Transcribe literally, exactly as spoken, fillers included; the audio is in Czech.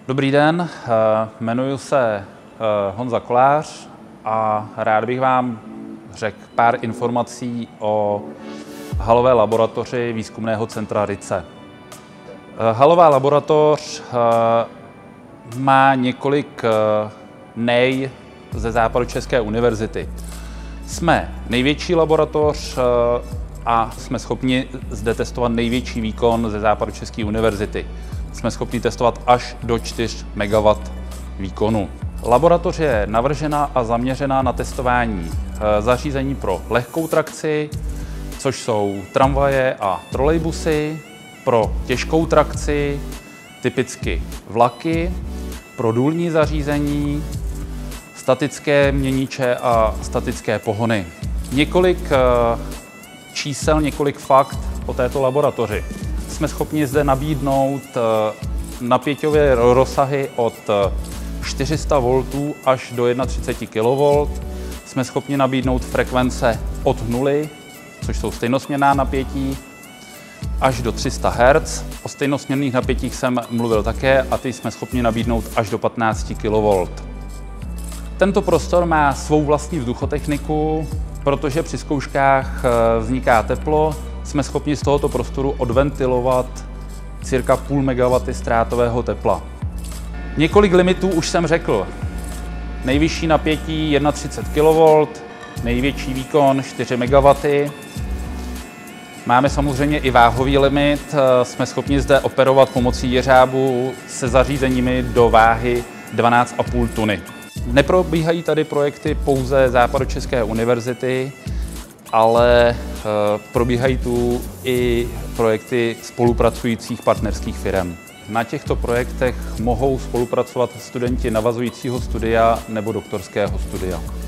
Dobrý den, jmenuji se Honza Kolář a rád bych vám řekl pár informací o halové laboratoři Výzkumného centra RICE. Halová laboratoř má několik nej ze Západočeské univerzity. Jsme největší laboratoř a jsme schopni zde testovat největší výkon ze Západočeské univerzity. Jsme schopni testovat až do čtyř megawattů výkonu. Laboratoř je navržena a zaměřená na testování zařízení pro lehkou trakci, což jsou tramvaje a trolejbusy, pro těžkou trakci, typicky vlaky, pro důlní zařízení, statické měniče a statické pohony. Několik čísel, několik fakt o této laboratoři. Jsme schopni zde nabídnout napěťové rozsahy od čtyři sta voltů až do třicet jedna kilovoltů. Jsme schopni nabídnout frekvence od nuly, což jsou stejnosměrná napětí, až do tři sta hertzů. O stejnosměrných napětích jsem mluvil také a ty jsme schopni nabídnout až do patnáct kilovoltů. Tento prostor má svou vlastní vzduchotechniku, protože při zkouškách vzniká teplo. Jsme schopni z tohoto prostoru odventilovat cirka půl megawatty ztrátového tepla. Několik limitů už jsem řekl. Nejvyšší napětí třicet jedna kilovoltů, největší výkon čtyři megawatty. Máme samozřejmě i váhový limit. Jsme schopni zde operovat pomocí jeřábu se zařízeními do váhy dvanáct a půl tuny. Neprobíhají tady projekty pouze Západočeské univerzity, ale probíhají tu i projekty spolupracujících partnerských firem. Na těchto projektech mohou spolupracovat studenti navazujícího studia nebo doktorského studia.